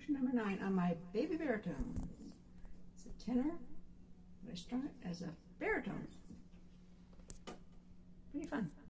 Impression number 9 on my baby baritone. It's a tenor, but I strung it as a baritone. Pretty fun.